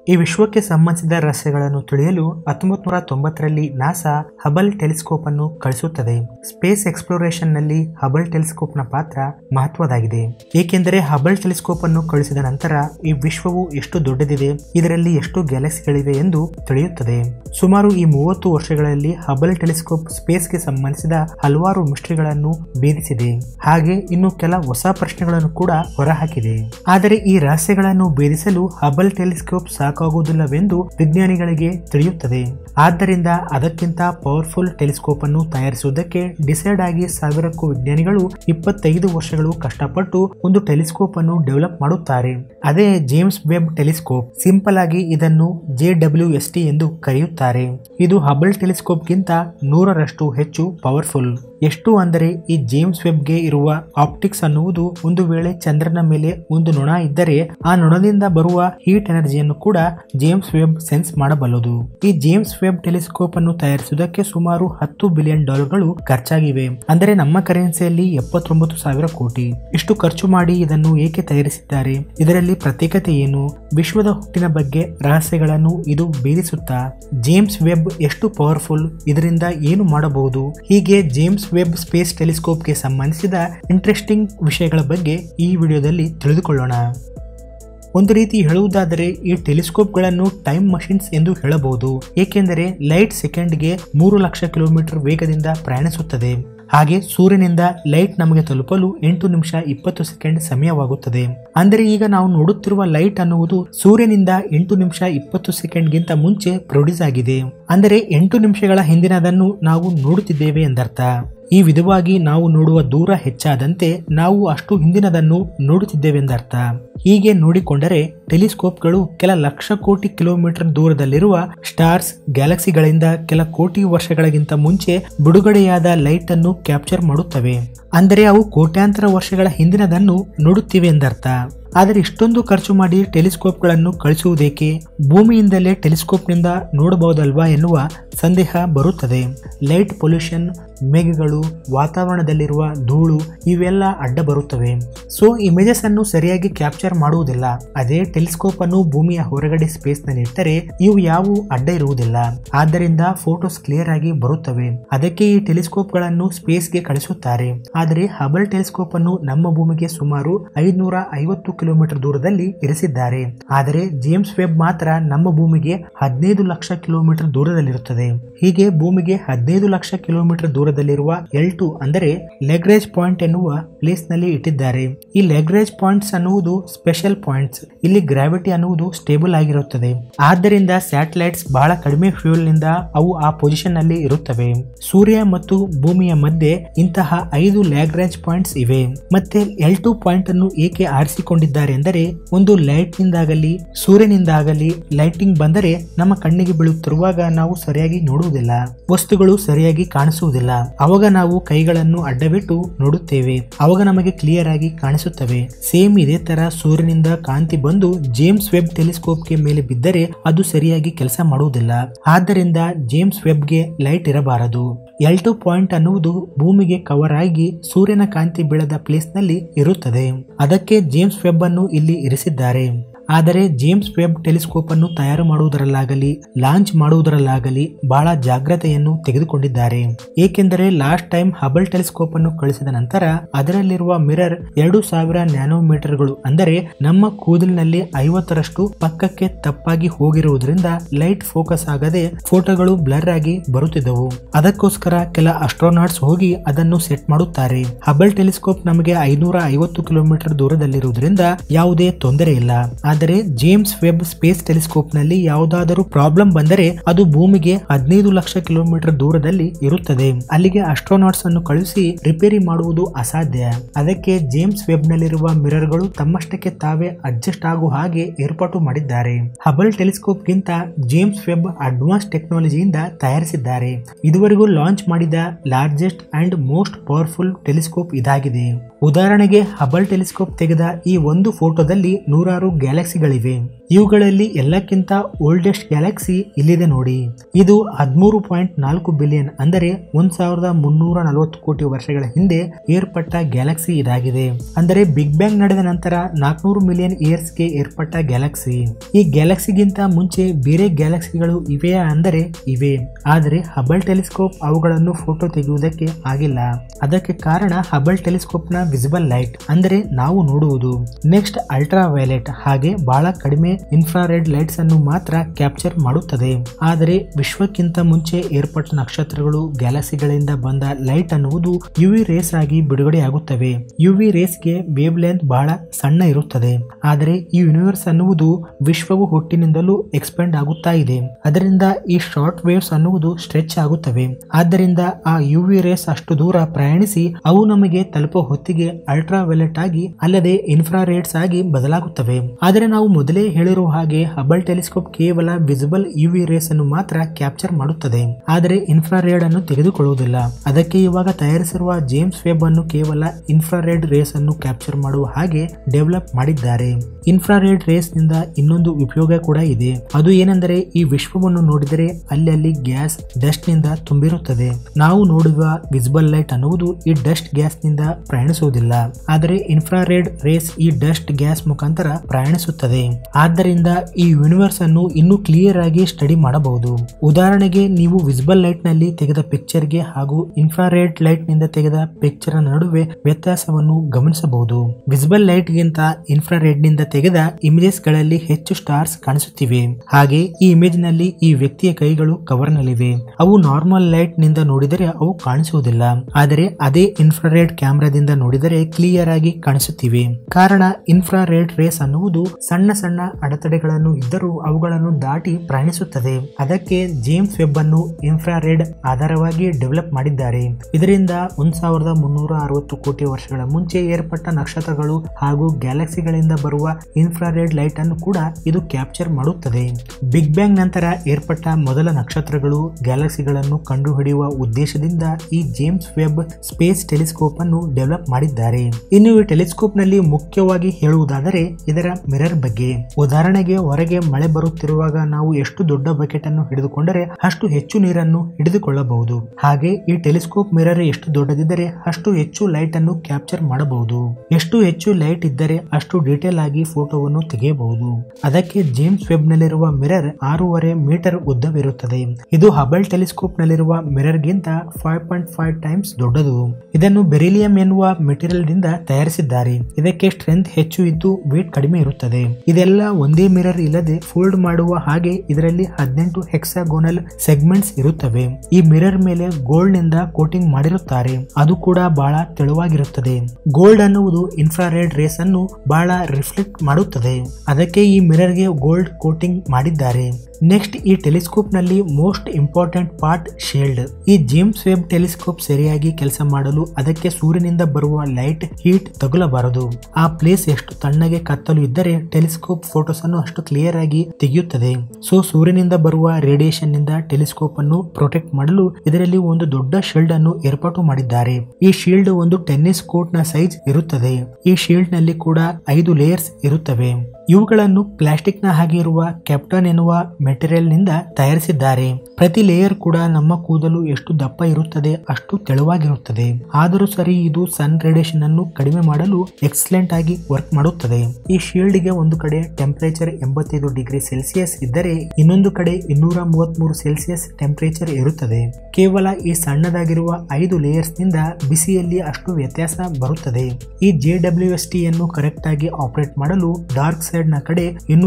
ಈ ವಿಶ್ವಕ್ಕೆ ಸಂಬಂಧಿಸಿದ ರಹಸ್ಯಗಳನ್ನು ತಿಳಿಯಲು 1990ರಲ್ಲಿ ನಾಸಾ ಹಬಲ್ ಟೆಲಿಸ್ಕೋಪ್ ಅನ್ನು ಕಳಿಸುತ್ತದೆ. ಸ್ಪೇಸ್ ಎಕ್ಸ್ಪ್ಲೋರೇಷನ್ ನಲ್ಲಿ ಹಬಲ್ ಟೆಲಿಸ್ಕೋಪ್ ನ ಪಾತ್ರ ಮಹತ್ವದಾಗಿದೆ. ಏಕೆಂದರೆ ಹಬಲ್ ಟೆಲಿಸ್ಕೋಪ್ ಅನ್ನು ಕಳಿಸಿದ ನಂತರ ಈ ವಿಶ್ವವು ಎಷ್ಟು ದೊಡ್ಡದಿದೆ, ಇದರಲ್ಲಿ ಎಷ್ಟು ಗ್ಯಾಲಕ್ಸಿಗಳಿವೆ ಎಂದು ತಿಳಿಯುತ್ತದೆ. ಸುಮಾರು ಈ 30 ವರ್ಷಗಳಲ್ಲಿ ಹಬಲ್ ಟೆಲಿಸ್ಕೋಪ್ ಸ್ಪೇಸ್ಗೆ ಸಂಬಂಧಿಸಿದ ಹಲವಾರು ಮಿಸ್ಟರಿಗಳನ್ನು ಭೇದಿಸಿದೆ. ಹಾಗೆ ಇನ್ನು ಕೆಲ ಹೊಸ ಪ್ರಶ್ನೆಗಳನ್ನು ಕೂಡ ಹೊರಹಾಕಿದೆ. ಆದರೆ ಈ ರಹಸ್ಯಗಳನ್ನು ಭೇದಿಸಲು ಹಬಲ್ ಟೆಲಿಸ್ಕೋಪ್ ಸಾಕಾಗುವುದಿಲ್ಲವೆಂದು ವಿಜ್ಞಾನಿಗಳಿಗೆ ತಿಳಿಯುತ್ತದೆ. ಆದ್ದರಿಂದ ಅದಕ್ಕಿಂತ ಪವರ್ಫುಲ್ ಟೆಲಿಸ್ಕೋಪ್ ಅನ್ನು ತಯಾರಿಸುವುದಕ್ಕೆ ಡಿಸೈಡ್ ಆಗಿ 1000ಕ್ಕೂ ವಿಜ್ಞಾನಿಗಳು 25 ವರ್ಷಗಳು ಕಷ್ಟಪಟ್ಟು ಒಂದು ಟೆಲಿಸ್ಕೋಪ್ ಅನ್ನು ಡೆವಲಪ್ ಮಾಡುತ್ತಾರೆ. ಅದೇ ಜೇಮ್ಸ್ ವೆಬ್ ಟೆಲಿಸ್ಕೋಪ್. ಸಿಂಪಲ್ ಆಗಿ ಇದನ್ನು JWST ಎಂದು ಕರೆಯುತ್ತಾರೆ. ಇದು ಹಬಲ್ ಟೆಲಿಸ್ಕೋಪ್ ಗಿಂತ 100ರಷ್ಟು ಹೆಚ್ಚು ಪವರ್ಫುಲ್. ಎಷ್ಟು ಅಂದರೆ ಈ ಜೇಮ್ಸ್ ವೆಬ್ ಗೆ ಇರುವ ಆಪ್ಟಿಕ್ಸ್ ಅನ್ನುವುದು ಒಂದು ವೇಳೆ ಚಂದ್ರನ ಮೇಲೆ ಒಂದು ನೊಣ ಇದ್ದರೆ ಆ ನೊಣದಿಂದ ಬರುವ ಹೀಟ್ ಎನರ್ಜಿಯನ್ನು ಕೂಡ ಜೇಮ್ಸ್ ವೆಬ್ ಸೆನ್ಸ್ ಮಾಡಬಲ್ಲದು. ಈ ಜೇಮ್ಸ್ ವೆಬ್ ಟೆಲಿಸ್ಕೋಪ್ ಅನ್ನು ತಯಾರಿಸುವುದಕ್ಕೆ ಸುಮಾರು $10 ಬಿಲಿಯನ್ ಖರ್ಚಾಗಿವೆ. ಅಂದರೆ ನಮ್ಮ ಕರೆನ್ಸಿಯಲ್ಲಿ 79,000 ಕೋಟಿ. ಇಷ್ಟು ಖರ್ಚು ಮಾಡಿ ಇದನ್ನು ಏಕೆ ತಯಾರಿಸಿದ್ದಾರೆ? ಇದರಲ್ಲಿ ಪ್ರತ್ಯೇಕತೆ ಏನು? ವಿಶ್ವದ ಹುಟ್ಟಿನ ಬಗ್ಗೆ ರಹಸ್ಯಗಳನ್ನು ಇದು ಭೇದಿಸುತ್ತಾ? ಜೇಮ್ಸ್ ವೆಬ್ ಎಷ್ಟು ಪವರ್ಫುಲ್? ಇದರಿಂದ ಏನು ಮಾಡಬಹುದು? ಹೀಗೆ ಜೇಮ್ಸ್ ವೆಬ್ ಸ್ಪೇಸ್ ಟೆಲಿಸ್ಕೋಪ್ ಗೆ ಸಂಬಂಧಿಸಿದ ಇಂಟ್ರೆಸ್ಟಿಂಗ್ ವಿಷಯಗಳ ಬಗ್ಗೆ ಈ ವಿಡಿಯೋದಲ್ಲಿ ತಿಳಿದುಕೊಳ್ಳೋಣ. ಒಂದು ರೀತಿ ಹೇಳುವುದಾದರೆ ಈ ಟೆಲಿಸ್ಕೋಪ್ ಗಳನ್ನು ಟೈಮ್ ಮಷಿನ್ಸ್ ಎಂದು ಹೇಳಬಹುದು. ಏಕೆಂದರೆ ಲೈಟ್ ಸೆಕೆಂಡ್ಗೆ 3 ಲಕ್ಷ ಕಿಲೋಮೀಟರ್ ವೇಗದಿಂದ ಪ್ರಯಾಣಿಸುತ್ತದೆ. ಹಾಗೆ ಸೂರ್ಯನಿಂದ ಲೈಟ್ ನಮಗೆ ತಲುಪಲು 8 ನಿಮಿಷ 20 ಸೆಕೆಂಡ್ ಸಮಯವಾಗುತ್ತದೆ. ಅಂದರೆ ಈಗ ನಾವು ನೋಡುತ್ತಿರುವ ಲೈಟ್ ಅನ್ನುವುದು ಸೂರ್ಯನಿಂದ 8 ನಿಮಿಷ 20 ಸೆಕೆಂಡ್ ಗಿಂತ ಮುಂಚೆ ಪ್ರೊಡ್ಯೂಸ್ ಆಗಿದೆ. ಅಂದರೆ 8 ನಿಮಿಷಗಳ ಹಿಂದಿನದನ್ನು ನಾವು ನೋಡುತ್ತಿದ್ದೇವೆ ಎಂದರ್ಥ. ಈ ವಿಧವಾಗಿ ನಾವು ನೋಡುವ ದೂರ ಹೆಚ್ಚಾದಂತೆ ನಾವು ಅಷ್ಟು ಹಿಂದಿನದನ್ನು ನೋಡುತ್ತಿದ್ದೇವೆಂದರ್ಥ. ಹೀಗೆ ನೋಡಿಕೊಂಡರೆ ಟೆಲಿಸ್ಕೋಪ್ಗಳು ಕೆಲ ಲಕ್ಷ ಕೋಟಿ ಕಿಲೋಮೀಟರ್ ದೂರದಲ್ಲಿರುವ ಸ್ಟಾರ್ಸ್, ಗ್ಯಾಲಕ್ಸಿಗಳಿಂದ ಕೆಲ ಕೋಟಿ ವರ್ಷಗಳಿಗಿಂತ ಮುಂಚೆ ಬಿಡುಗಡೆಯಾದ ಲೈಟ್ ಅನ್ನು ಕ್ಯಾಪ್ಚರ್ ಮಾಡುತ್ತವೆ. ಅಂದರೆ ಅವು ಕೋಟ್ಯಾಂತರ ವರ್ಷಗಳ ಹಿಂದಿನದನ್ನು ನೋಡುತ್ತಿವೆ ಎಂದರ್ಥ. ಆದರೆ ಇಷ್ಟೊಂದು ಖರ್ಚು ಮಾಡಿ ಟೆಲಿಸ್ಕೋಪ್ಗಳನ್ನು ಕಳಿಸುವುದೇಕೆ? ಭೂಮಿಯಿಂದಲೇ ಟೆಲಿಸ್ಕೋಪ್ನಿಂದ ನೋಡಬಹುದಲ್ವಾ ಎನ್ನುವ ಸಂದೇಹ ಬರುತ್ತದೆ. ಲೈಟ್ ಪೊಲ್ಯೂಷನ್, ಮೇಘಗಳು, ವಾತಾವರಣದಲ್ಲಿರುವ ಧೂಳು ಇವೆಲ್ಲ ಅಡ್ಡ ಬರುತ್ತವೆ. ಸೊ ಇಮೇಜಸ್ ಅನ್ನು ಸರಿಯಾಗಿ ಕ್ಯಾಪ್ಚರ್ ಮಾಡುವುದಿಲ್ಲ. ಅದೇ ಟೆಲಿಸ್ಕೋಪ್ ಅನ್ನು ಭೂಮಿಯ ಹೊರಗಡೆ ಸ್ಪೇಸ್ ನಲ್ಲಿ ಇಟ್ಟರೆ ಇವು ಯಾವುವು ಅಡ್ಡ ಇರುವುದಿಲ್ಲ. ಆದ್ದರಿಂದ ಫೋಟೋಸ್ ಕ್ಲಿಯರ್ ಆಗಿ ಬರುತ್ತವೆ. ಅದಕ್ಕೆ ಈ ಟೆಲಿಸ್ಕೋಪ್ ಗಳನ್ನು ಸ್ಪೇಸ್ಗೆ ಕಳಿಸುತ್ತಾರೆ. ಆದರೆ ಹಬಲ್ ಟೆಲಿಸ್ಕೋಪ್ ಅನ್ನು ನಮ್ಮ ಭೂಮಿಗೆ ಸುಮಾರು 550 ಕಿಲೋಮೀಟರ್ ದೂರದಲ್ಲಿ ಇರಿಸಿದ್ದಾರೆ. ಆದರೆ ಜೇಮ್ಸ್ ವೆಬ್ ಮಾತ್ರ ನಮ್ಮ ಭೂಮಿಗೆ 15 ಲಕ್ಷ ಕಿಲೋಮೀಟರ್ ದೂರದಲ್ಲಿರುತ್ತದೆ. ಹೀಗೆ ಭೂಮಿಗೆ 15 ಲಕ್ಷ ಕಿಲೋಮೀಟರ್ ದೂರದಲ್ಲಿರುವ L2 ಅಂದರೆ ಲ್ಯಾಗ್ರೇಂಜ್ ಪಾಯಿಂಟ್ ಎನ್ನುವ ಪ್ಲೇಸ್ ನಲ್ಲಿ ಇಟ್ಟಿದ್ದಾರೆ. ಈ ಲ್ಯಾಗ್ರೇಂಜ್ ಪಾಯಿಂಟ್ಸ್ ಅನ್ನುವುದು ಸ್ಪೆಷಲ್ ಪಾಯಿಂಟ್ಸ್. ಇಲ್ಲಿ ಗ್ರಾವಿಟಿ ಅನ್ನುವುದು ಸ್ಟೇಬಲ್ ಆಗಿರುತ್ತದೆ. ಆದ್ದರಿಂದ ಸ್ಯಾಟಲೈಟ್ಸ್ ಬಹಳ ಕಡಿಮೆ ಫ್ಯೂಯಲ್ ನಿಂದ ಅವು ಆ ಪೊಸಿಷನ್ ನಲ್ಲಿ ಇರುತ್ತವೆ. ಸೂರ್ಯ ಮತ್ತು ಭೂಮಿಯ ಮಧ್ಯೆ ಇಂತಹ 5 ಲ್ಯಾಗ್ರೇಂಜ್ ಪಾಯಿಂಟ್ಸ್ ಇವೆ. ಮತ್ತೆ L2 ಪಾಯಿಂಟ್ ಅನ್ನು ಏಕೆ ಆರಿಸಿಕೊಂಡಿದ್ದಾರೆ ಎಂದರೆ ಒಂದು ಲೈಟ್ ನಿಂದಾಗಲಿ ಸೂರ್ಯನಿಂದಾಗಲಿ ಲೈಟಿಂಗ್ ಬಂದರೆ ನಮ್ಮ ಕಣ್ಣಿಗೆ ಬೀಳುತ್ತಿರುವಾಗ ನಾವು ಸರಿಯಾಗಿ ನೋಡುವುದಿಲ್ಲ, ವಸ್ತುಗಳು ಸರಿಯಾಗಿ ಕಾಣಿಸುವುದಿಲ್ಲ. ಅವಾಗ ನಾವು ಕೈಗಳನ್ನು ಅಡ್ಡಬಿಟ್ಟು ನೋಡುತ್ತೇವೆ. ಅವಾಗ ನಮಗೆ ಕ್ಲಿಯರ್ ಆಗಿ ಕಾಣಿಸುತ್ತವೆ. ಸೇಮ್ ಇದೇ ತರ ಸೂರ್ಯನಿಂದ ಕಾಂತಿ ಬಂದು ಜೇಮ್ಸ್ ವೆಬ್ ಟೆಲಿಸ್ಕೋಪ್ ಗೆ ಮೇಲೆ ಬಿದ್ದರೆ ಅದು ಸರಿಯಾಗಿ ಕೆಲಸ ಮಾಡುವುದಿಲ್ಲ. ಆದ್ದರಿಂದ ಜೇಮ್ಸ್ ವೆಬ್ ಗೆ ಲೈಟ್ ಇರಬಾರದು. L2 ಪಾಯಿಂಟ್ ಅನ್ನುವುದು ಭೂಮಿಗೆ ಕವರ್ ಆಗಿ ಸೂರ್ಯನ ಕಾಂತಿ ಬೀಳದ ಪ್ಲೇಸ್ ನಲ್ಲಿ ಇರುತ್ತದೆ. ಅದಕ್ಕೆ ಜೇಮ್ಸ್ ವೆಬ್ ಅನ್ನು ಇಲ್ಲಿ ಇರಿಸಿದ್ದಾರೆ. ಆದರೆ ಜೇಮ್ಸ್ ವೆಬ್ ಟೆಲಿಸ್ಕೋಪ್ ಅನ್ನು ತಯಾರು ಮಾಡುವುದರಲ್ಲಾಗಲಿ ಲಾಂಚ್ ಮಾಡುವುದರಲ್ಲಾಗಲಿ ಬಹಳ ಜಾಗ್ರತೆಯನ್ನು ತೆಗೆದುಕೊಂಡಿದ್ದಾರೆ. ಏಕೆಂದರೆ ಲಾಸ್ಟ್ ಟೈಮ್ ಹಬಲ್ ಟೆಲಿಸ್ಕೋಪ್ ಅನ್ನು ಕಳಿಸಿದ ನಂತರ ಅದರಲ್ಲಿರುವ ಮಿರರ್ 2000 ನ್ಯಾನೋಮೀಟರ್ಗಳು ಅಂದರೆ ನಮ್ಮ ಕೂದಲಿನಲ್ಲಿ 50ರಷ್ಟು ಪಕ್ಕಕ್ಕೆ ತಪ್ಪಾಗಿ ಹೋಗಿರುವುದರಿಂದ ಲೈಟ್ ಫೋಕಸ್ ಆಗದೆ ಫೋಟೋಗಳು ಬ್ಲರ್ ಆಗಿ ಬರುತ್ತಿದ್ದವು. ಅದಕ್ಕೋಸ್ಕರ ಕೆಲ ಆಸ್ಟ್ರೋನಾಟ್ಸ್ ಹೋಗಿ ಅದನ್ನು ಸೆಟ್ ಮಾಡುತ್ತಾರೆ. ಹಬಲ್ ಟೆಲಿಸ್ಕೋಪ್ ನಮಗೆ 550 ಕಿಲೋಮೀಟರ್ ದೂರದಲ್ಲಿರುವುದರಿಂದ ಯಾವುದೇ ತೊಂದರೆ ಇಲ್ಲ. ಆದರೆ ಜೇಮ್ಸ್ ವೆಬ್ ಸ್ಪೇಸ್ ಟೆಲಿಸ್ಕೋಪ್ ನಲ್ಲಿ ಯಾವುದಾದರೂ ಪ್ರಾಬ್ಲಮ್ ಬಂದರೆ ಅದು ಭೂಮಿಗೆ 15 ಲಕ್ಷ ಕಿಲೋಮೀಟರ್ ದೂರದಲ್ಲಿ ಇರುತ್ತದೆ. ಅಲ್ಲಿಗೆ ಆಸ್ಟ್ರೋನಾಟ್ಸ್ ಅನ್ನು ಕಳುಹಿಸಿ ರಿಪೇರಿ ಮಾಡುವುದು ಅಸಾಧ್ಯ. ಅದಕ್ಕೆ ಜೇಮ್ಸ್ ವೆಬ್ ನಲ್ಲಿರುವ ಮಿರರ್ ಗಳು ತಮ್ಮಷ್ಟಕ್ಕೆ ತಾವೇ ಅಡ್ಜಸ್ಟ್ ಆಗುವ ಹಾಗೆ ಏರ್ಪಾಟು ಮಾಡಿದ್ದಾರೆ. ಹಬಲ್ ಟೆಲಿಸ್ಕೋಪ್ ಗಿಂತ ಜೇಮ್ಸ್ ವೆಬ್ ಅಡ್ವಾನ್ಸ್ ಟೆಕ್ನಾಲಜಿಯಿಂದ ತಯಾರಿಸಿದ್ದಾರೆ. ಇದುವರೆಗೂ ಲಾಂಚ್ ಮಾಡಿದ largest and most powerful telescope ಇದಾಗಿದೆ. ಉದಾಹರಣೆಗೆ ಹಬಲ್ ಟೆಲಿಸ್ಕೋಪ್ ತೆಗೆದ ಈ ಒಂದು ಫೋಟೋದಲ್ಲಿ 100 ಗ್ಯಾಲಕ್ಸಿ ಗ್ಯಾಲಕ್ಸಿಗಳಿವೆ. ಇವುಗಳಲ್ಲಿ ಎಲ್ಲಕ್ಕಿಂತ ಓಲ್ಡೆಸ್ಟ್ ಗ್ಯಾಲಕ್ಸಿ ಇಲ್ಲಿದೆ ನೋಡಿ. ಇದು 13.4 ಬಿಲಿಯನ್ ಅಂದರೆ 1340 ಕೋಟಿ ವರ್ಷಗಳ ಹಿಂದೆ ಏರ್ಪಟ್ಟ ಗ್ಯಾಲಕ್ಸಿ ಇದಾಗಿದೆ. ಅಂದರೆ ಬಿಗ್ ಬ್ಯಾಂಗ್ ನಡೆದ ನಂತರ 400 ಮಿಲಿಯನ್ ಇಯರ್ಸ್ಗೆ ಏರ್ಪಟ್ಟ ಗ್ಯಾಲಕ್ಸಿ. ಈ ಗ್ಯಾಲಕ್ಸಿಗಿಂತ ಮುಂಚೆ ಬೇರೆ ಗ್ಯಾಲಕ್ಸಿಗಳು ಇವೆಯಾ ಅಂದರೆ ಇವೆ, ಆದರೆ ಹಬಲ್ ಟೆಲಿಸ್ಕೋಪ್ ಅವುಗಳನ್ನು ಫೋಟೋ ತೆಗೆಯುವುದಕ್ಕೆ ಆಗಿಲ್ಲ. ಅದಕ್ಕೆ ಕಾರಣ ಹಬಲ್ ಟೆಲಿಸ್ಕೋಪ್ ನ ವಿಸಿಬಲ್ ಲೈಟ್ ಅಂದರೆ ನಾವು ನೋಡುವುದು. ನೆಕ್ಸ್ಟ್ ಅಲ್ಟ್ರಾ ವೈಲೆಟ್ ಹಾಗೆ ಬಹಳ ಕಡಿಮೆ ಇನ್ಫ್ರಾರೆಡ್ ಲೈಟ್ಸ್ ಅನ್ನು ಮಾತ್ರ ಕ್ಯಾಪ್ಚರ್ ಮಾಡುತ್ತದೆ. ಆದರೆ ವಿಶ್ವಕ್ಕಿಂತ ಮುಂಚೆ ಏರ್ಪಟ್ಟ ನಕ್ಷತ್ರಗಳು ಗ್ಯಾಲಕ್ಸಿಗಳಿಂದ ಬಂದ ಲೈಟ್ ಅನ್ನುವುದು ಯುವಿ ರೇಸ್ ಆಗಿ ಬಿಡುಗಡೆಯಾಗುತ್ತವೆ. ಯುವಿ ರೇಸ್ಗೆ ವೇವ್ ಲೆಂತ್ ಬಹಳ ಸಣ್ಣ ಇರುತ್ತದೆ. ಆದರೆ ಈ ಯೂನಿವರ್ಸ್ ಅನ್ನುವುದು ವಿಶ್ವವು ಹುಟ್ಟಿನಿಂದಲೂ ಎಕ್ಸ್ಪೆಂಡ್ ಆಗುತ್ತಾ ಇದೆ. ಅದರಿಂದ ಈ ಶಾರ್ಟ್ ವೇವ್ಸ್ ಅನ್ನುವುದು ಸ್ಟ್ರೆಚ್ ಆಗುತ್ತವೆ. ಆದ್ದರಿಂದ ಆ ಯುವಿ ರೇಸ್ ಅಷ್ಟು ದೂರ ಪ್ರಯಾಣಿಸಿ ಅವು ನಮಗೆ ತಲುಪೋ ಹೊತ್ತಿಗೆ ಅಲ್ಟ್ರಾ ವೈಲೆಟ್ ಆಗಿ ಅಲ್ಲದೆ ಇನ್ಫ್ರಾರೆಡ್ಸ್ ಆಗಿ ಬದಲಾಗುತ್ತವೆ. ಆದರೆ ನಾವು ಮೊದಲೇ ಹೇಳಿರುವ ಹಾಗೆ ಹಬಲ್ ಟೆಲಿಸ್ಕೋಪ್ ಕೇವಲ ವಿಸಿಬಲ್ ಯುವಿ ರೇಸ್ ಅನ್ನು ಮಾತ್ರ ಕ್ಯಾಪ್ಚರ್ ಮಾಡುತ್ತದೆ, ಆದರೆ ಇನ್ಫ್ರಾರೆಡ್ ಅನ್ನು ತೆಗೆದುಕೊಳ್ಳುವುದಿಲ್ಲ. ಅದಕ್ಕೆ ಇವಾಗ ತಯಾರಿಸಿರುವ ಜೇಮ್ಸ್ ವೆಬ್ ಅನ್ನು ಕೇವಲ ಇನ್ಫ್ರಾರೆಡ್ ರೇಸ್ ಅನ್ನು ಕ್ಯಾಪ್ಚರ್ ಮಾಡುವ ಹಾಗೆ ಡೆವಲಪ್ ಮಾಡಿದ್ದಾರೆ. ಇನ್ಫ್ರಾರೆಡ್ ರೇಸ್ ನಿಂದ ಇನ್ನೊಂದು ಉಪಯೋಗ ಕೂಡ ಇದೆ. ಅದು ಏನೆಂದರೆ ಈ ವಿಶ್ವವನ್ನು ನೋಡಿದರೆ ಅಲ್ಲಿ ಗ್ಯಾಸ್ ಡಸ್ಟ್ ನಿಂದ ತುಂಬಿರುತ್ತದೆ. ನಾವು ನೋಡುವ ವಿಸಿಬಲ್ ಲೈಟ್ ಅನ್ನುವುದು ಈ ಡಸ್ಟ್ ಗ್ಯಾಸ್ ನಿಂದ ಪ್ರಯಾಣಿಸುವುದಿಲ್ಲ, ಆದರೆ ಇನ್ಫ್ರಾರೆಡ್ ರೇಸ್ ಈ ಡಸ್ಟ್ ಗ್ಯಾಸ್ ಮುಖಾಂತರ ಪ್ರಯಾಣಿಸುತ್ತದೆ. ಆದ್ದರಿಂದ ಈ ಯೂನಿವರ್ಸ್ ಅನ್ನು ಇನ್ನೂ ಕ್ಲಿಯರ್ ಆಗಿ ಸ್ಟಡಿ ಮಾಡಬಹುದು. ಉದಾಹರಣೆಗೆ ನೀವು ವಿಸಿಬಲ್ ಲೈಟ್ ನಲ್ಲಿ ತೆಗೆದ ಪಿಕ್ಚರ್ ಗೆ ಹಾಗೂ ಇನ್ಫ್ರಾರೆಡ್ ಲೈಟ್ ನಿಂದ ತೆಗೆದ ಪಿಕ್ಚರ್ ನಡುವೆ ವ್ಯತ್ಯಾಸವನ್ನು ಗಮನಿಸಬಹುದು. ವಿಸಿಬಲ್ ಲೈಟ್ ಗಿಂತ ಇನ್ಫ್ರಾರೆಡ್ ನಿಂದ ತೆಗೆದ ಇಮೇಜಸ್ ಗಳಲ್ಲಿ ಹೆಚ್ಚು ಸ್ಟಾರ್ಸ್ ಕಾಣಿಸುತ್ತಿವೆ. ಹಾಗೆ ಈ ಇಮೇಜ್ ನಲ್ಲಿ ಈ ವ್ಯಕ್ತಿಯ ಕೈಗಳು ಕವರ್ ನಲ್ಲಿವೆ. ಅವು ನಾರ್ಮಲ್ ಲೈಟ್ ನಿಂದ ನೋಡಿದರೆ ಅವು ಕಾಣಿಸುವುದಿಲ್ಲ, ಆದರೆ ಅದೇ ಇನ್ಫ್ರಾರೆಡ್ ಕ್ಯಾಮೆರಾದಿಂದ ನೋಡಿದರೆ ಕ್ಲಿಯರ್ ಆಗಿ ಕಾಣಿಸುತ್ತಿವೆ. ಕಾರಣ ಇನ್ಫ್ರಾರೆಡ್ ರೇಸ್ ಅನ್ನುವುದು ಸಣ್ಣ ಸಣ್ಣ ಅಡೆತಡೆಗಳನ್ನು ಇದ್ದರೂ ಅವುಗಳನ್ನು ದಾಟಿ ಪ್ರಯಾಣಿಸುತ್ತದೆ. ಅದಕ್ಕೆ ಜೇಮ್ಸ್ ವೆಬ್ ಅನ್ನು ಇನ್ಫ್ರಾರೆಡ್ ಆಧಾರವಾಗಿ ಡೆವಲಪ್ ಮಾಡಿದ್ದಾರೆ. ಇದರಿಂದ 1360 ಕೋಟಿ ವರ್ಷಗಳ ಮುಂಚೆ ಏರ್ಪಟ್ಟ ನಕ್ಷತ್ರಗಳು ಹಾಗೂ ಗ್ಯಾಲಕ್ಸಿಗಳಿಂದ ಬರುವ ಇನ್ಫ್ರಾರೆಡ್ ಲೈಟ್ ಅನ್ನು ಕೂಡ ಇದು ಕ್ಯಾಪ್ಚರ್ ಮಾಡುತ್ತದೆ. ಬಿಗ್ ಬ್ಯಾಂಗ್ ನಂತರ ಏರ್ಪಟ್ಟ ಮೊದಲ ನಕ್ಷತ್ರಗಳು ಗ್ಯಾಲಕ್ಸಿಗಳನ್ನು ಕಂಡುಹಿಡಿಯುವ ಉದ್ದೇಶದಿಂದ ಈ ಜೇಮ್ಸ್ ವೆಬ್ ಸ್ಪೇಸ್ ಟೆಲಿಸ್ಕೋಪ್ ಅನ್ನು ಡೆವಲಪ್ ಮಾಡಿದ್ದಾರೆ. ಇನ್ನು ಈ ಟೆಲಿಸ್ಕೋಪ್ ನಲ್ಲಿ ಮುಖ್ಯವಾಗಿ ಹೇಳುವುದಾದರೆ ಇದರ ಮಿರರ್ ಬಗ್ಗೆ. ಉದಾಹರಣೆಗೆ ಹೊರಗೆ ಮಳೆ ಬರುತ್ತಿರುವಾಗ ನಾವು ಎಷ್ಟು ದೊಡ್ಡ ಬಕೆಟ್ ಅನ್ನು ಹಿಡಿದುಕೊಂಡರೆ ಅಷ್ಟು ಹೆಚ್ಚು ನೀರನ್ನು ಹಿಡಿದುಕೊಳ್ಳಬಹುದು. ಹಾಗೆ ಈ ಟೆಲಿಸ್ಕೋಪ್ ಮಿರರ್ ಎಷ್ಟು ದೊಡ್ಡದಿದ್ದರೆ ಅಷ್ಟು ಹೆಚ್ಚು ಲೈಟ್ ಅನ್ನು ಕ್ಯಾಪ್ಚರ್ ಮಾಡಬಹುದು. ಎಷ್ಟು ಹೆಚ್ಚು ಲೈಟ್ ಇದ್ದರೆ ಅಷ್ಟು ಡೀಟೇಲ್ ಆಗಿ ಫೋಟೋವನ್ನು ತೆಗೆಯಬಹುದು. ಅದಕ್ಕೆ ಜೇಮ್ಸ್ ವೆಬ್ ನಲ್ಲಿರುವ ಮಿರರ್ 6.5 ಮೀಟರ್ ಉದ್ದವಿರುತ್ತದೆ. ಇದು ಹಬಲ್ ಟೆಲಿಸ್ಕೋಪ್ ನಲ್ಲಿರುವ ಮಿರರ್ ಗಿಂತ 5.5 ಟೈಮ್ಸ್ ದೊಡ್ಡದು. ಇದನ್ನು ಬೆರಿಲಿಯಂ ಎನ್ನುವ ಮೆಟೀರಿಯಲ್ ದಿಂದ ತಯಾರಿಸಿದ್ದಾರೆ. ಇದಕ್ಕೆ ಸ್ಟ್ರೆಂತ್ ಹೆಚ್ಚು ಇದ್ದು ವೇಟ್ ಕಡಿಮೆ ಇರುತ್ತದೆ. ಇದೆಲ್ಲ ಒಂದೇ ಮಿರರ್ ಇಲ್ಲದೆ ಫೋಲ್ಡ್ ಮಾಡುವ ಹಾಗೆ ಇದರಲ್ಲಿ 18 ಹೆಕ್ಸಾಗೋನಲ್ ಸೆಗ್ಮೆಂಟ್ಸ್ ಇರುತ್ತವೆ. ಈ ಮಿರರ್ ಮೇಲೆ ಗೋಲ್ಡ್ ನಿಂದ ಕೋಟಿಂಗ್ ಮಾಡಿರುತ್ತಾರೆ. ಅದು ಕೂಡ ಬಹಳ ತೆಳುವಾಗಿರುತ್ತದೆ. ಗೋಲ್ಡ್ ಅನ್ನುವುದು ಇನ್ಫ್ರಾರೆಡ್ ರೇಸ್ ಅನ್ನು ಬಹಳ ರಿಫ್ಲೆಕ್ಟ್ ಮಾಡುತ್ತದೆ. ಅದಕ್ಕೆ ಈ ಮಿರರ್ ಗೆ ಗೋಲ್ಡ್ ಕೋಟಿಂಗ್ ಮಾಡಿದ್ದಾರೆ. ನೆಕ್ಸ್ಟ್ ಈ ಟೆಲಿಸ್ಕೋಪ್ ನಲ್ಲಿ ಮೋಸ್ಟ್ ಇಂಪಾರ್ಟೆಂಟ್ ಪಾರ್ಟ್ ಶೀಲ್ಡ್. ಈ ಜೇಮ್ಸ್ ವೆಬ್ ಟೆಲಿಸ್ಕೋಪ್ ಸರಿಯಾಗಿ ಕೆಲಸ ಮಾಡಲು ಅದಕ್ಕೆ ಸೂರ್ಯನಿಂದ ಬರುವ ಲೈಟ್ ಹೀಟ್ ತಗುಲಬಾರದು. ಆ ಪ್ಲೇಸ್ ಎಷ್ಟು ತಣ್ಣಗೆ ಕತ್ತಲು ಇದ್ದರೆ ಟೆಲಿಸ್ಕೋಪ್ ಫೋಟೋಸ್ ಅನ್ನು ಅಷ್ಟು ಕ್ಲಿಯರ್ ಆಗಿ ತೆಗೆಯುತ್ತದೆ. ಸೊ ಸೂರ್ಯನಿಂದ ಬರುವ ರೇಡಿಯೇಷನ್ ನಿಂದ ಟೆಲಿಸ್ಕೋಪ್ ಅನ್ನು ಪ್ರೊಟೆಕ್ಟ್ ಮಾಡಲು ಇದರಲ್ಲಿ ಒಂದು ದೊಡ್ಡ ಶೀಲ್ಡ್ ಅನ್ನು ಏರ್ಪಾಟು ಮಾಡಿದ್ದಾರೆ. ಈ ಶೀಲ್ಡ್ ಒಂದು ಟೆನ್ನಿಸ್ ಕೋರ್ಟ್ ನ ಸೈಜ್ ಇರುತ್ತದೆ. ಈ ಶೀಲ್ಡ್ ನಲ್ಲಿ ಕೂಡ 5 ಲೇಯರ್ಸ್ ಇರುತ್ತವೆ. ಇವುಗಳನ್ನು ಪ್ಲಾಸ್ಟಿಕ್ ನ ಹಾಗೆ ಇರುವ ಕ್ಯಾಪ್ಟನ್ ಎನ್ನುವ ಮೆಟೀರಿಯಲ್ ನಿಂದ ತಯಾರಿಸಿದ್ದಾರೆ. ಪ್ರತಿ ಲೇಯರ್ ಕೂಡ ನಮ್ಮ ಕೂದಲು ಎಷ್ಟು ದಪ್ಪ ಇರುತ್ತದೆ ಅಷ್ಟು ತೆಳುವಾಗಿರುತ್ತದೆ. ಆದರೂ ಸರಿ ಇದು ಸನ್ ರೇಡಿಯೇಷನ್ ಅನ್ನು ಕಡಿಮೆ ಮಾಡಲು ಎಕ್ಸಲೆಂಟ್ ಆಗಿ ವರ್ಕ್ ಮಾಡುತ್ತದೆ. ಈ ಶೀಲ್ಡ್ ಗೆ ಒಂದು ಕಡೆ ಟೆಂಪರೇಚರ್ 85 ಡಿಗ್ರಿ ಸೆಲ್ಸಿಯಸ್ ಇದ್ದರೆ ಇನ್ನೊಂದು ಕಡೆ 233 ಸೆಲ್ಸಿಯಸ್ ಟೆಂಪರೇಚರ್ ಇರುತ್ತದೆ. ಕೇವಲ ಈ ಸಣ್ಣದಾಗಿರುವ 5 ಲೇಯರ್ಸ್ ನಿಂದ ಬಿಸಿಯಲ್ಲಿ ಅಷ್ಟು ವ್ಯತ್ಯಾಸ ಬರುತ್ತದೆ. ಈ JWST ಅನ್ನು ಕರೆಕ್ಟ್ ಆಗಿ ಆಪರೇಟ್ ಮಾಡಲು ಡಾರ್ಕ್ ಸೈಡ್ ನ ಕಡೆ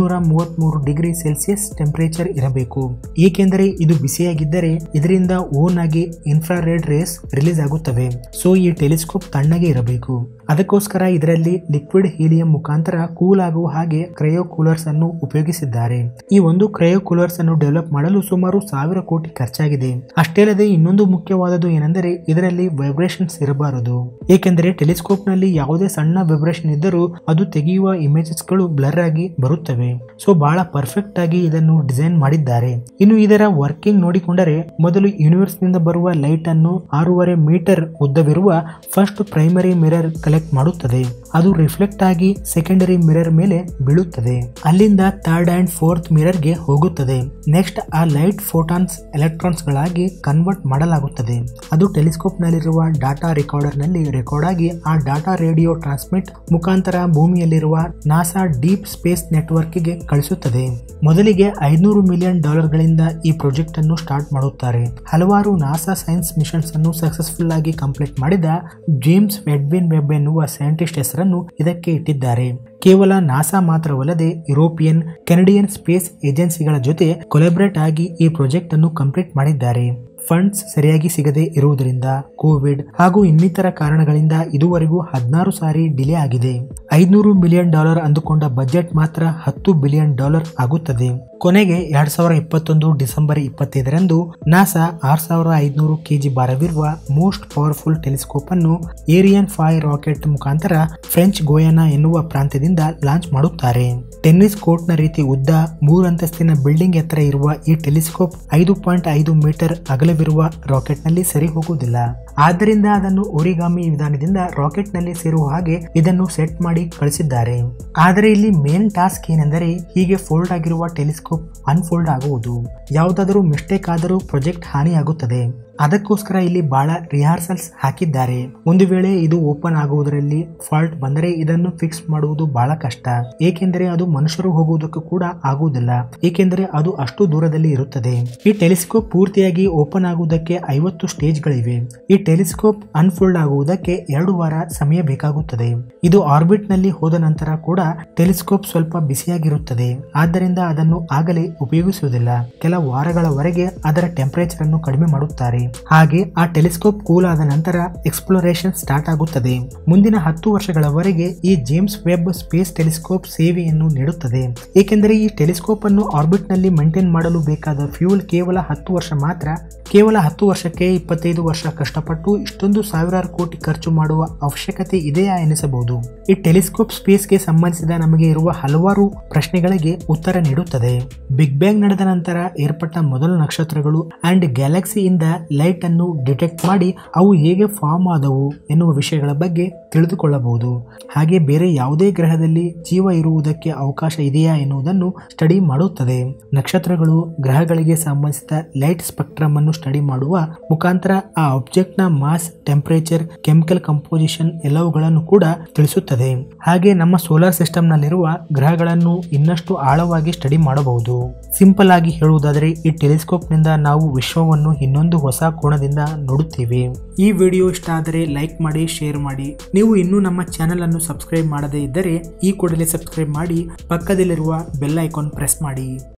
233 ಡಿಗ್ರಿ ಸೆಲ್ಸಿಯಸ್ ಟೆಂಪರೇಚರ್ ಇರಬೇಕು. ಏಕೆಂದರೆ ಇದು ಬಿಸಿಯಾಗಿದ್ದರೆ ಇದರಿಂದ ಓನ್ ಆಗಿ ಇನ್ಫ್ರಾರೆಡ್ ರೇಸ್ ರಿಲೀಸ್ ಆಗುತ್ತವೆ. ಸೊ ಈ ಟೆಲಿಸ್ಕೋಪ್ ತಣ್ಣಗೆ ಇರಬೇಕು. ಅದಕ್ಕೋಸ್ಕರ ಇದರಲ್ಲಿ ಲಿಕ್ವಿಡ್ ಹೀಲಿಯಂ ಮುಖಾಂತರ ಕೂಲ್ ಆಗುವ ಹಾಗೆ ಕ್ರಯೋ ಕೂಲರ್ಸ್ ಅನ್ನು ಉಪಯೋಗಿಸಿದ್ದಾರೆ. ಈ ಒಂದು ಕ್ರಯೋ ಕೂಲರ್ಸ್ ಅನ್ನು ಡೆವಲಪ್ ಮಾಡಲು ಸುಮಾರು 1000 ಕೋಟಿ ಖರ್ಚಾಗಿದೆ. ಅಷ್ಟೇ ಅಲ್ಲದೆ ಇನ್ನೊಂದು ಮುಖ್ಯವಾದದ್ದು ಏನೆಂದರೆ ಇದರಲ್ಲಿ ವೈಬ್ರೇಷನ್ಸ್ ಇರಬಾರದು. ಏಕೆಂದರೆ ಟೆಲಿಸ್ಕೋಪ್ ನಲ್ಲಿ ಯಾವುದೇ ಸಣ್ಣ ವೈಬ್ರೇಷನ್ ಇದ್ದರೂ ಅದು ತೆಗೆಯುವ ಇಮೇಜಸ್ ಗಳು ಬ್ಲರ್ ಆಗಿ ಬರುತ್ತವೆ. ಸೊ ಬಹಳ ಪರ್ಫೆಕ್ಟ್ ಆಗಿ ಇದನ್ನು ಡಿಸೈನ್ ಡಿಸೈನ್ ಮಾಡಿದ್ದಾರೆ. ಇನ್ನು ಇದರ ವರ್ಕಿಂಗ್ ನೋಡಿಕೊಂಡರೆ ಮೊದಲು ಯೂನಿವರ್ಸ್ ನಿಂದ ಬರುವ ಲೈಟ್ ಅನ್ನು 6.5 ಮೀಟರ್ ಉದ್ದವಿರುವ ಫಸ್ಟ್ ಪ್ರೈಮರಿ ಮಿರರ್ ಕಲೆಕ್ಟ್ ಮಾಡುತ್ತದೆ. ಅದು ರಿಫ್ಲೆಕ್ಟ್ ಆಗಿ ಸೆಕೆಂಡರಿ ಮಿರರ್ ಮೇಲೆ ಬೀಳುತ್ತದೆ. ಅಲ್ಲಿಂದ ಥರ್ಡ್ ಅಂಡ್ ಫೋರ್ತ್ ಮಿರರ್ ಗೆ ಹೋಗುತ್ತದೆ. ನೆಕ್ಸ್ಟ್ ಆ ಲೈಟ್ ಫೋಟಾನ್ಸ್ ಎಲೆಕ್ಟ್ರಾನ್ಸ್ ಗಳಾಗಿ ಕನ್ವರ್ಟ್ ಮಾಡಲಾಗುತ್ತದೆ. ಅದು ಟೆಲಿಸ್ಕೋಪ್ ನಲ್ಲಿರುವ ಡಾಟಾ ರೆಕಾರ್ಡರ್ ನಲ್ಲಿ ರೆಕಾರ್ಡ್ ಆಗಿ ಆ ಡಾಟಾ ರೇಡಿಯೋ ಟ್ರಾನ್ಸ್ಮಿಟ್ ಮುಖಾಂತರ ಭೂಮಿಯಲ್ಲಿರುವ ನಾಸಾ ಡೀಪ್ ಸ್ಪೇಸ್ ನೆಟ್ವರ್ಕ್ ಗೆ ಕಳಿಸುತ್ತದೆ. ಮೊದಲಿಗೆ $500 ಮಿಲಿಯನ್ ಗಳಿಂದ ಈ ಪ್ರಾಜೆಕ್ಟ್ ಅನ್ನು ಸ್ಟಾರ್ಟ್ ಮಾಡುತ್ತಾರೆ. ಹಲವಾರು ನಾಸಾ ಸೈನ್ಸ್ ಮಿಷನ್ಸ್ ಅನ್ನು ಸಕ್ಸಸ್ಫುಲ್ ಆಗಿ ಕಂಪ್ಲೀಟ್ ಮಾಡಿದ ಜೇಮ್ಸ್ ಎಡ್ವಿನ್ ವೆಬ್ ಎನ್ನುವ ಸೈಂಟಿಸ್ಟ್ ಹೆಸರನ್ನು ಇದಕ್ಕೆ ಇಟ್ಟಿದ್ದಾರೆ. ಕೇವಲ ನಾಸಾ ಮಾತ್ರವಲ್ಲದೆ ಯುರೋಪಿಯನ್, ಕೆನಡಿಯನ್ ಸ್ಪೇಸ್ ಏಜೆನ್ಸಿಗಳ ಜೊತೆ ಕೊಲಾಬರೇಟ್ ಆಗಿ ಈ ಪ್ರಾಜೆಕ್ಟ್ ಅನ್ನು ಕಂಪ್ಲೀಟ್ ಮಾಡಿದ್ದಾರೆ. ಫಂಡ್ಸ್ ಸರಿಯಾಗಿ ಸಿಗದೆ ಇರುವುದರಿಂದ, ಕೋವಿಡ್ ಹಾಗೂ ಇನ್ನಿತರ ಕಾರಣಗಳಿಂದ ಇದುವರೆಗೂ 16 ಸಾರಿ ಡಿಲೇ ಆಗಿದೆ. $500 ಮಿಲಿಯನ್ ಅಂದುಕೊಂಡ ಬಜೆಟ್ ಮಾತ್ರ $10 ಬಿಲಿಯನ್ ಆಗುತ್ತದೆ. ಕೊನೆಗೆ 2021 ಡಿಸೆಂಬರ್ 25ರಂದು ನಾಸಾ 6500 kg ಭಾರವಿರುವ ಮೋಸ್ಟ್ ಪವರ್ಫುಲ್ ಟೆಲಿಸ್ಕೋಪ್ ಅನ್ನು ಏರಿಯನ್ 5 ರಾಕೆಟ್ ಮುಖಾಂತರ ಫ್ರೆಂಚ್ ಗೋಯಾನಾ ಎನ್ನುವ ಪ್ರಾಂತ್ಯದಿಂದ ಲಾಂಚ್ ಮಾಡುತ್ತಾರೆ. ಟೆನ್ನಿಸ್ ಕೋರ್ಟ್ ನ ರೀತಿ ಉದ್ದ 3 ಅಂತಸ್ತಿನ ಬಿಲ್ಡಿಂಗ್ ಎತ್ತರ ಇರುವ ಈ ಟೆಲಿಸ್ಕೋಪ್ 5.5 ಮೀಟರ್ ಅಗಲವಿರುವ ರಾಕೆಟ್ ನಲ್ಲಿ ಸರಿ ಹೋಗುವುದಿಲ್ಲ. ಆದ್ದರಿಂದ ಅದನ್ನು ಓರಿಗಾಮಿ ವಿಧಾನದಿಂದ ರಾಕೆಟ್ ನಲ್ಲಿ ಸೇರುವ ಹಾಗೆ ಇದನ್ನು ಸೆಟ್ ಮಾಡಿ ಕಳಿಸಿದ್ದಾರೆ. ಆದರೆ ಇಲ್ಲಿ ಮೇನ್ ಟಾಸ್ಕ್ ಏನೆಂದರೆ ಹೀಗೆ ಫೋಲ್ಡ್ ಆಗಿರುವ ಟೆಲಿಸ್ಕೋಪ್ ಅನ್ಫೋಲ್ಡ್ ಆಗುವುದು. ಯಾವುದಾದರೂ ಮಿಸ್ಟೇಕ್ ಆದರೂ ಪ್ರಾಜೆಕ್ಟ್ ಹಾನಿಯಾಗುತ್ತದೆ. ಅದಕ್ಕೋಸ್ಕರ ಇಲ್ಲಿ ಬಹಳ ರಿಹಾರ್ಸಲ್ಸ್ ಹಾಕಿದ್ದಾರೆ. ಒಂದು ವೇಳೆ ಇದು ಓಪನ್ ಆಗುವುದರಲ್ಲಿ ಫಾಲ್ಟ್ ಬಂದರೆ ಇದನ್ನು ಫಿಕ್ಸ್ ಮಾಡುವುದು ಬಹಳ ಕಷ್ಟ. ಏಕೆಂದರೆ ಅದು ಮನುಷ್ಯರು ಹೋಗುವುದಕ್ಕೂ ಕೂಡ ಆಗುವುದಿಲ್ಲ, ಏಕೆಂದರೆ ಅದು ಅಷ್ಟು ದೂರದಲ್ಲಿ ಇರುತ್ತದೆ. ಈ ಟೆಲಿಸ್ಕೋಪ್ ಪೂರ್ತಿಯಾಗಿ ಓಪನ್ ಆಗುವುದಕ್ಕೆ 50 ಸ್ಟೇಜ್ಗಳಿವೆ. ಈ ಟೆಲಿಸ್ಕೋಪ್ ಅನ್ಫೋಲ್ಡ್ ಆಗುವುದಕ್ಕೆ 2 ವಾರ ಸಮಯ ಬೇಕಾಗುತ್ತದೆ. ಇದು ಆರ್ಬಿಟ್ ನಲ್ಲಿ ಹೋದ ನಂತರ ಕೂಡ ಟೆಲಿಸ್ಕೋಪ್ ಸ್ವಲ್ಪ ಬಿಸಿಯಾಗಿರುತ್ತದೆ. ಆದ್ದರಿಂದ ಅದನ್ನು ಆಗಲೇ ಉಪಯೋಗಿಸುವುದಿಲ್ಲ. ಕೆಲ ವಾರಗಳವರೆಗೆ ಅದರ ಟೆಂಪರೇಚರ್ ಅನ್ನು ಕಡಿಮೆ ಮಾಡುತ್ತಾರೆ. ಹಾಗೆ ಆ ಟೆಲಿಸ್ಕೋಪ್ ಕೂಲ್ ಆದ ನಂತರ ಎಕ್ಸ್ಪ್ಲೋರೇಷನ್ ಸ್ಟಾರ್ಟ್ ಆಗುತ್ತದೆ. ಮುಂದಿನ 10 ವರ್ಷಗಳವರೆಗೆ ಈ ಜೇಮ್ಸ್ ವೆಬ್ ಸ್ಪೇಸ್ ಟೆಲಿಸ್ಕೋಪ್ ಸೇವೆಯನ್ನು ನೀಡುತ್ತದೆ. ಏಕೆಂದರೆ ಈ ಟೆಲಿಸ್ಕೋಪ್ ಅನ್ನು ಆರ್ಬಿಟ್ ನಲ್ಲಿ ಮೇಂಟೈನ್ ಮಾಡಲು ಬೇಕಾದ ಫ್ಯೂಲ್ ಕೇವಲ 10 ವರ್ಷ ಮಾತ್ರ. ಕೇವಲ 10 ವರ್ಷಕ್ಕೆ 25 ವರ್ಷ ಕಷ್ಟಪಟ್ಟು ಇಷ್ಟೊಂದು ಸಾವಿರಾರು ಕೋಟಿ ಖರ್ಚು ಮಾಡುವ ಅವಶ್ಯಕತೆ ಇದೆಯಾ ಎನಿಸಬಹುದು. ಈ ಟೆಲಿಸ್ಕೋಪ್ ಸ್ಪೇಸ್ ಗೆ ಸಂಬಂಧಿಸಿದ ನಮಗೆ ಇರುವ ಹಲವಾರು ಪ್ರಶ್ನೆಗಳಿಗೆ ಉತ್ತರ ನೀಡುತ್ತದೆ. ಬಿಗ್ ಬ್ಯಾಂಗ್ ನಡೆದ ನಂತರ ಏರ್ಪಟ್ಟ ಮೊದಲ ನಕ್ಷತ್ರಗಳು ಅಂಡ್ ಗ್ಯಾಲಕ್ಸಿಯಿಂದ ಲೈಟ್ ಅನ್ನು ಡಿಟೆಕ್ಟ್ ಮಾಡಿ ಅವು ಹೇಗೆ ಫಾರ್ಮ್ ಆದವು ಎನ್ನುವ ವಿಷಯಗಳ ಬಗ್ಗೆ ತಿಳಿದುಕೊಳ್ಳಬಹುದು. ಹಾಗೆ ಬೇರೆ ಯಾವುದೇ ಗ್ರಹದಲ್ಲಿ ಜೀವ ಇರುವುದಕ್ಕೆ ಅವಕಾಶ ಇದೆಯಾ ಎನ್ನುವುದನ್ನು ಸ್ಟಡಿ ಮಾಡುತ್ತದೆ. ನಕ್ಷತ್ರಗಳು, ಗ್ರಹಗಳಿಗೆ ಸಂಬಂಧಿಸಿದ ಲೈಟ್ ಸ್ಪೆಕ್ಟ್ರಮ್ ಅನ್ನು ಸ್ಟಡಿ ಮಾಡುವ ಮುಖಾಂತರ ಆ ಆಬ್ಜೆಕ್ಟ್ ನ ಮಾಸ್, ಟೆಂಪರೇಚರ್, ಕೆಮಿಕಲ್ ಕಂಪೋಸಿಷನ್ ಎಲ್ಲವುಗಳನ್ನು ಕೂಡ ತಿಳಿಸುತ್ತದೆ. ಹಾಗೆ ನಮ್ಮ ಸೋಲಾರ್ ಸಿಸ್ಟಮ್ ನಲ್ಲಿರುವ ಗ್ರಹಗಳನ್ನು ಇನ್ನಷ್ಟು ಆಳವಾಗಿ ಸ್ಟಡಿ ಮಾಡಬಹುದು. ಸಿಂಪಲ್ ಆಗಿ ಹೇಳುವುದಾದರೆ ಈ ಟೆಲಿಸ್ಕೋಪ್ ನಿಂದ ನಾವು ವಿಶ್ವವನ್ನು ಇನ್ನೊಂದು ಹೊಸ ಕೋಣದಿಂದ ನೋಡುತ್ತೀವಿ. ಈ ವಿಡಿಯೋ ಇಷ್ಟ ಆದರೆ ಲೈಕ್ ಮಾಡಿ, ಶೇರ್ ಮಾಡಿ. ನೀವು ಇನ್ನೂ ನಮ್ಮ ಚಾನೆಲ್ ಅನ್ನು ಸಬ್ಸ್ಕ್ರೈಬ್ ಮಾಡದೇ ಇದ್ದರೆ ಈ ಕೂಡಲೇ ಸಬ್ಸ್ಕ್ರೈಬ್ ಮಾಡಿ, ಪಕ್ಕದಲ್ಲಿರುವ ಬೆಲ್ ಐಕಾನ್ ಪ್ರೆಸ್ ಮಾಡಿ.